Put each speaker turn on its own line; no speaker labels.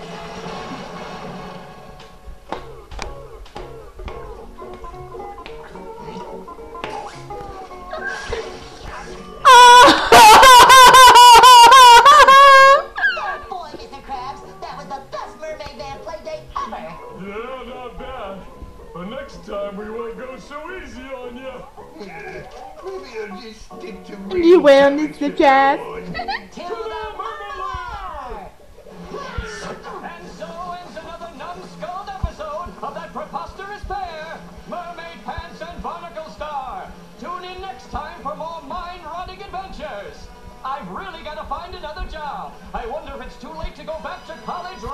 Boy, Mr. Krabs, that was the best Mermaid Man play date ever.
Yeah, not bad. But next time we won't go so easy on you.
Maybe I'll just stick to
You will, Mr. Krabs.
Till the
And so ends another numbskulled episode of that preposterous pair, Mermaid Pants and Barnacle Star. Tune in next time for more mind-running adventures. I've really got to find another job. I wonder if it's too late to go back to college